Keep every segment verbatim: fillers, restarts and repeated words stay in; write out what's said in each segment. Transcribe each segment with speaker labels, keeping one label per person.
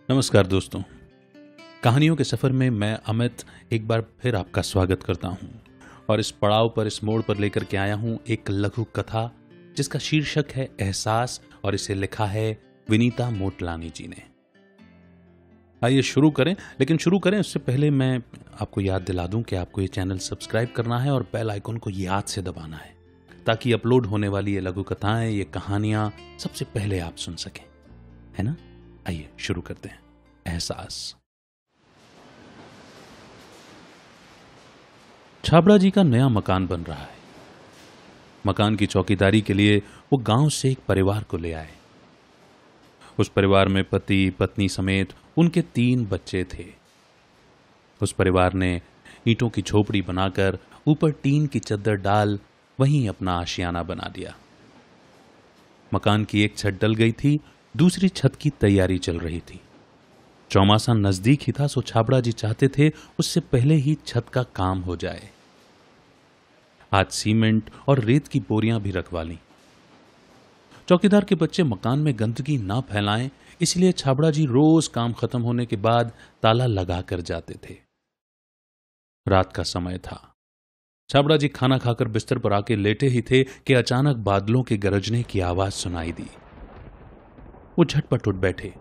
Speaker 1: नमस्कार दोस्तों, कहानियों के सफर में मैं अमित एक बार फिर आपका स्वागत करता हूं और इस पड़ाव पर, इस मोड़ पर लेकर के आया हूं एक लघु कथा जिसका शीर्षक है एहसास और इसे लिखा है विनीता मोटलानी जी ने। आइए शुरू करें, लेकिन शुरू करें उससे पहले मैं आपको याद दिला दूं कि आपको ये चैनल सब्सक्राइब करना है और बेल आइकन को याद से दबाना है ताकि अपलोड होने वाली ये लघु कथाएं, ये कहानियां सबसे पहले आप सुन सकें, है ना? आइए शुरू करते हैं। एहसास। छाबड़ा जी का नया मकान बन रहा है। मकान की चौकीदारी के लिए वो गांव से एक परिवार को ले आए। उस परिवार में पति पत्नी समेत उनके तीन बच्चे थे। उस परिवार ने ईंटों की झोपड़ी बनाकर ऊपर टीन की चद्दर डाल वहीं अपना आशियाना बना दिया। मकान की एक छत डल गई थी, दूसरी छत की तैयारी चल रही थी। चौमासा नजदीक ही था, सो छाबड़ा जी चाहते थे उससे पहले ही छत का काम हो जाए। आज सीमेंट और रेत की बोरियां भी रखवा ली। चौकीदार के बच्चे मकान में गंदगी ना फैलाएं, इसलिए छाबड़ा जी रोज काम खत्म होने के बाद ताला लगा कर जाते थे। रात का समय था। छाबड़ा जी खाना खाकर बिस्तर पर आके लेटे ही थे कि अचानक बादलों के गरजने की आवाज सुनाई दी। वो झटपट उठ बैठे।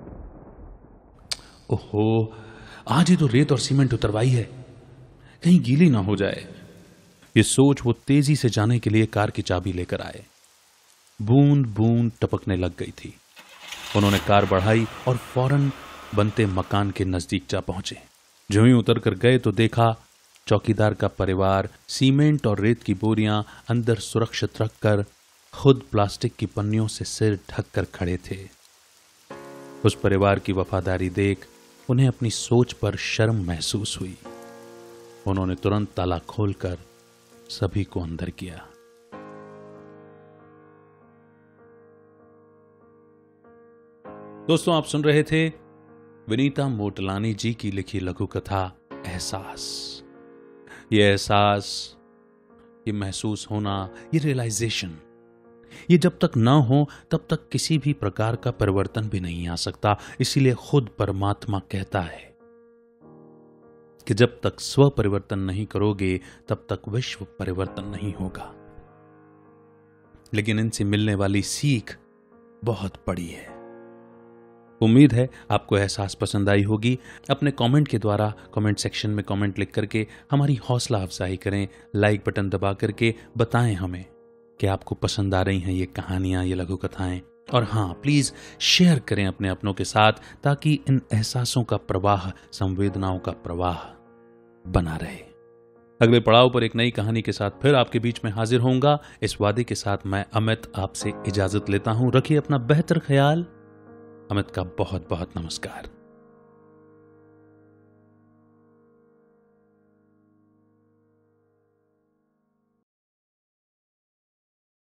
Speaker 1: ओहो, आज ही तो रेत और सीमेंट उतरवाई है, कहीं गीली ना हो जाए। ये सोच वो तेजी से जाने के लिए कार की चाबी लेकर आए। बूंद बूंद टपकने लग गई थी। उन्होंने कार बढ़ाई और फौरन बनते मकान के नजदीक जा पहुंचे। जो ही उतर कर गए तो देखा चौकीदार का परिवार सीमेंट और रेत की बोरियां अंदर सुरक्षित रखकर खुद प्लास्टिक की पन्नियों से सिर ढक कर खड़े थे। उस परिवार की वफादारी देख उन्हें अपनी सोच पर शर्म महसूस हुई। उन्होंने तुरंत ताला खोलकर सभी को अंदर किया। दोस्तों, आप सुन रहे थे विनीता मोटलानी जी की लिखी लघु कथा एहसास। ये एहसास, ये महसूस होना, ये रियलाइजेशन, ये जब तक ना हो तब तक किसी भी प्रकार का परिवर्तन भी नहीं आ सकता। इसीलिए खुद परमात्मा कहता है कि जब तक स्व परिवर्तन नहीं करोगे तब तक विश्व परिवर्तन नहीं होगा। लेकिन इनसे मिलने वाली सीख बहुत बड़ी है। उम्मीद है आपको एहसास पसंद आई होगी। अपने कमेंट के द्वारा कमेंट सेक्शन में कमेंट लिख करके हमारी हौसला अफजाई करें। लाइक बटन दबा करके बताएं हमें कि आपको पसंद आ रही हैं ये कहानियां, ये लघु कथाएं। और हाँ, प्लीज शेयर करें अपने अपनों के साथ ताकि इन एहसासों का प्रवाह, संवेदनाओं का प्रवाह बना रहे। अगले पड़ाव पर एक नई कहानी के साथ फिर आपके बीच में हाजिर होऊंगा। इस वादे के साथ मैं अमित आपसे इजाजत लेता हूं। रखिए अपना बेहतर ख्याल। अमित का बहुत बहुत नमस्कार।